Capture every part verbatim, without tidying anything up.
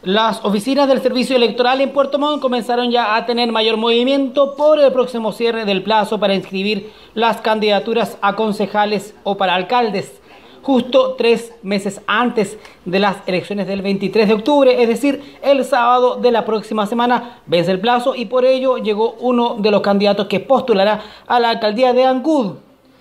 Las oficinas del Servicio Electoral en Puerto Montt comenzaron ya a tener mayor movimiento por el próximo cierre del plazo para inscribir las candidaturas a concejales o para alcaldes, justo tres meses antes de las elecciones del veintitrés de octubre, es decir, el sábado de la próxima semana vence el plazo y por ello llegó uno de los candidatos que postulará a la alcaldía de Ancud,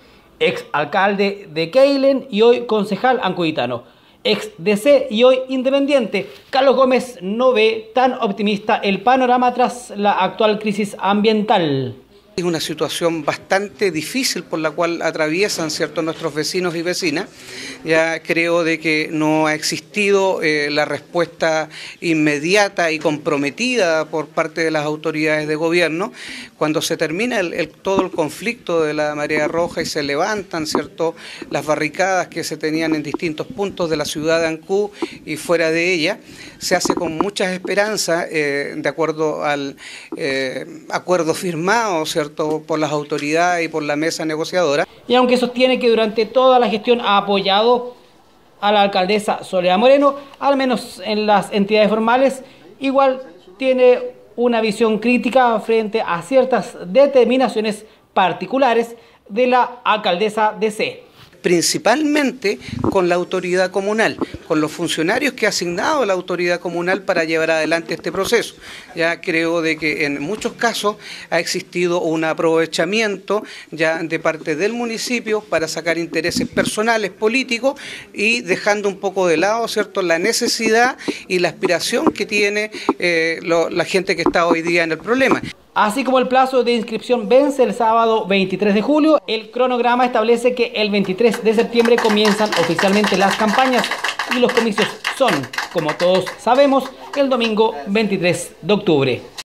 ex alcalde de Keilen y hoy concejal ancuditano. Ex D C y hoy independiente, Carlos Gómez no ve tan optimista el panorama tras la actual crisis ambiental. Es una situación bastante difícil por la cual atraviesan ciertos nuestros vecinos y vecinas. Ya creo de que no ha existido eh, la respuesta inmediata y comprometida por parte de las autoridades de gobierno. Cuando se termina el, el, todo el conflicto de la marea roja y se levantan cierto, las barricadas que se tenían en distintos puntos de la ciudad de Ancud y fuera de ella, se hace con muchas esperanzas eh, de acuerdo al eh, acuerdo firmado, ¿cierto?, por las autoridades y por la mesa negociadora. Y aunque sostiene que durante toda la gestión ha apoyado a la alcaldesa Soledad Moreno, al menos en las entidades formales, igual tiene una visión crítica frente a ciertas determinaciones particulares de la alcaldesa D C. Principalmente con la autoridad comunal, con los funcionarios que ha asignado la autoridad comunal para llevar adelante este proceso. Ya creo de que en muchos casos ha existido un aprovechamiento ya de parte del municipio para sacar intereses personales, políticos y dejando un poco de lado, ¿cierto?, la necesidad y la aspiración que tiene eh, lo, la gente que está hoy día en el problema. Así como el plazo de inscripción vence el sábado veintitrés de julio, el cronograma establece que el veintitrés de septiembre comienzan oficialmente las campañas y los comicios son, como todos sabemos, el domingo veintitrés de octubre.